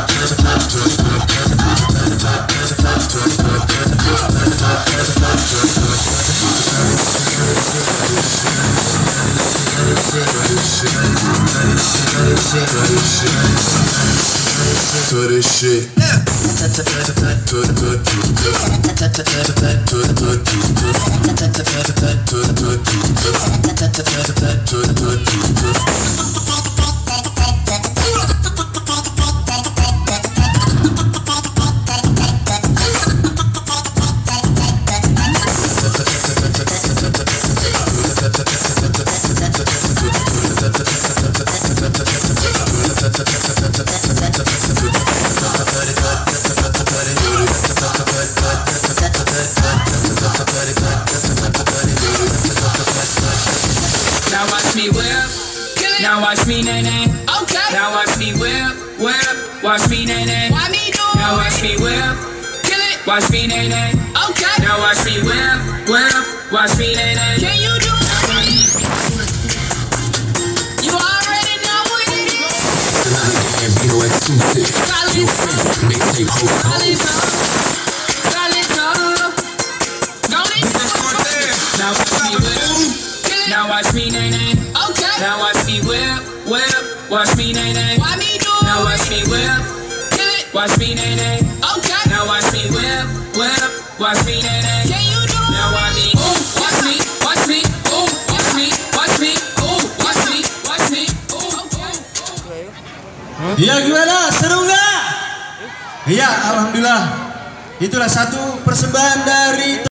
For this shit. Now watch me whip, now watch me nay nay. Okay. Now watch me whip, watch me nay nay. Why me do it? Now watch me whip, kill it. Watch me nay nay. Okay. Now watch me whip, watch me nay nay. Can you do it? You already know what it is. Another game, you know it's too thick. Your favorite mixtape host. Now watch me whip, now watch me nay nay. Okay. Now watch me whip, watch me nay nay. Why me do it? Now watch me whip, kill it. Watch me nay nay. Okay. Now watch me whip, watch me nay nay. Can you do it? Now watch me, watch me, watch me, watch me, watch me, watch me, watch me. Ya gimana? Seru nggak? Iya, alhamdulillah. Itulah satu persembahan dari